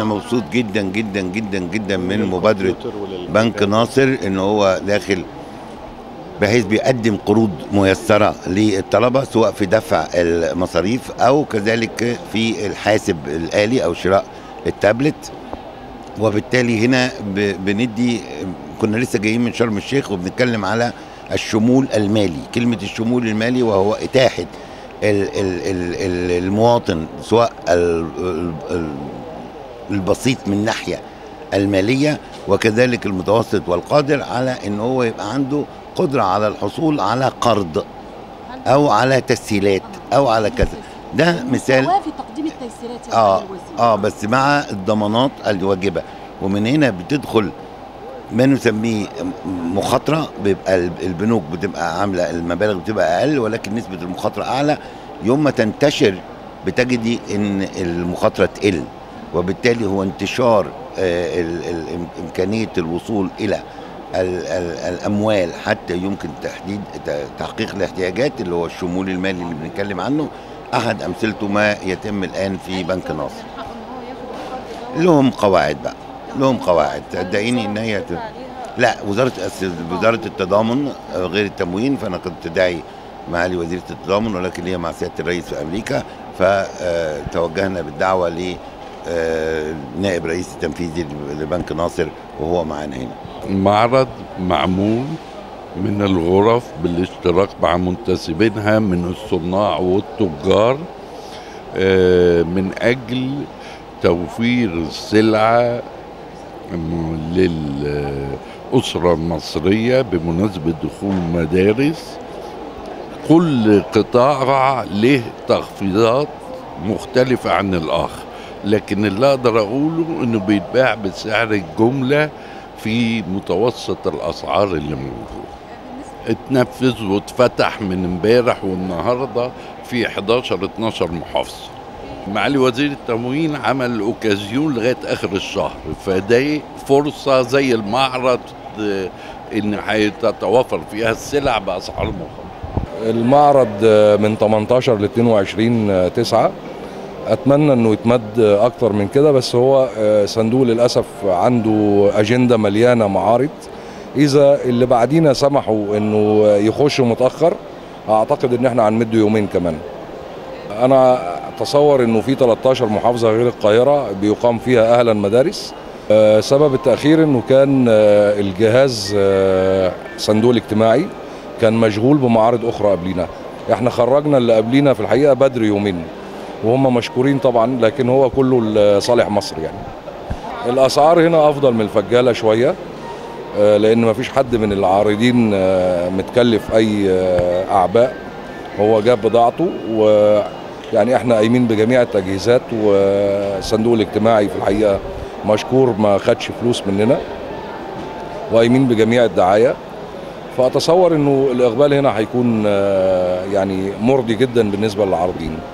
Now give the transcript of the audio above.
انا مبسوط جدا جدا جدا جدا من مبادره بنك ناصر ان هو داخل بحيث بيقدم قروض ميسره للطلبه، سواء في دفع المصاريف او كذلك في الحاسب الآلي او شراء التابلت. وبالتالي هنا بندي، كنا لسه جايين من شرم الشيخ وبنتكلم على الشمول المالي. كلمه الشمول المالي وهو اتاحه المواطن، سواء البسيط من ناحيه الماليه وكذلك المتوسط والقادر، على ان هو يبقى عنده قدره على الحصول على قرض او على تسهيلات او على كذا. ده مثال في تقديم التيسيرات يا الوزير. بس مع الضمانات الواجبه. ومن هنا بتدخل ما نسميه مخاطره، بيبقى البنوك بتبقى عامله المبالغ بتبقى اقل ولكن نسبه المخاطره اعلى. يوم ما تنتشر بتجدي ان المخاطره تقل، وبالتالي هو انتشار امكانيه الوصول الى الاموال حتى يمكن تحقيق الاحتياجات، اللي هو الشمول المالي اللي بنتكلم عنه. احد امثلته ما يتم الان في بنك ناصر. لهم قواعد بقى، لهم قواعد. صدقيني ان هي لا، وزاره التضامن غير التموين. فانا كنت داعي معالي وزيره التضامن، ولكن هي مع سياده الرئيس في امريكا، فتوجهنا بالدعوه ل نائب رئيس التنفيذي لبنك ناصر وهو معانا هنا. معرض معمول من الغرف بالاشتراك مع منتسبينها من الصناع والتجار من أجل توفير السلعة للأسرة المصرية بمناسبة دخول المدارس. كل قطاع له تخفيضات مختلفة عن الآخر، لكن اللي أقدر أقوله إنه بيتباع بسعر الجملة في متوسط الأسعار اللي موجودة. اتنفذ واتفتح من امبارح والنهارده في 11-12 محافظة. معالي وزير التموين عمل اوكازيون لغاية آخر الشهر، فده فرصة زي المعرض إن هيتوافر فيها السلع بأسعار مخفضة. المعرض من 18 ل 22/9. اتمنى انه يتمد اكتر من كده، بس هو صندوق للاسف عنده اجنده مليانه معارض. اذا اللي بعدينا سمحوا انه يخشوا متاخر، اعتقد ان احنا هنمده يومين كمان. انا اتصور انه في 13 محافظه غير القاهره بيقام فيها اهلا مدارس. سبب التاخير انه كان الجهاز صندوق الاجتماعي كان مشغول بمعارض اخرى قبلينا. احنا خرجنا اللي قبلينا في الحقيقه بدري يومين، وهم مشكورين طبعا، لكن هو كله لصالح مصر. يعني الاسعار هنا افضل من الفجاله شويه، لان مفيش حد من العارضين متكلف اي اعباء. هو جاب بضاعته، ويعني احنا قايمين بجميع التجهيزات، والصندوق الاجتماعي في الحقيقه مشكور ما خدش فلوس مننا، وقايمين بجميع الدعايه. فاتصور انه الاقبال هنا هيكون يعني مرضي جدا بالنسبه للعارضين.